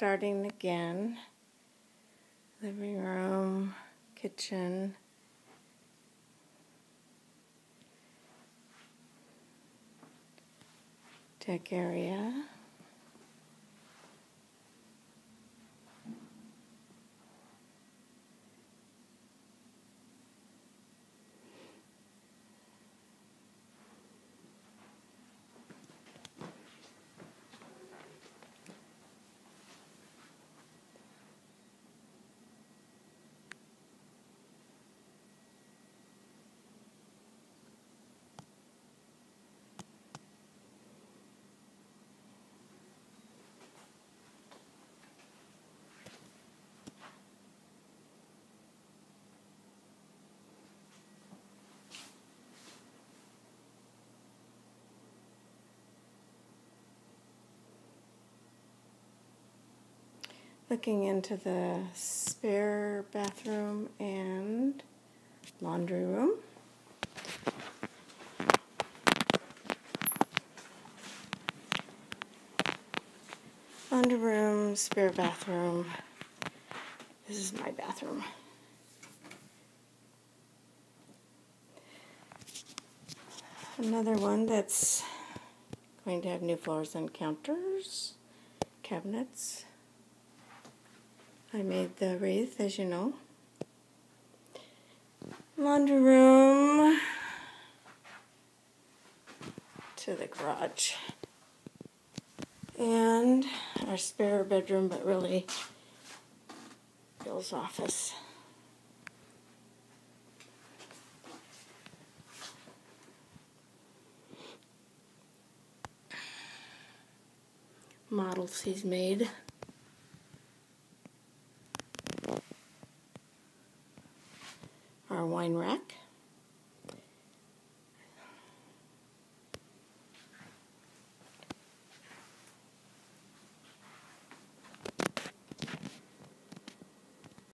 starting again. Living room, kitchen, deck area. Looking into the spare bathroom and laundry room. Laundry room, spare bathroom. This is my bathroom. Another one that's going to have new floors and counters, cabinets. I made the wreath, as you know. Laundry room to the garage. And our spare bedroom, but really Bill's office. Models he's made. Our wine rack.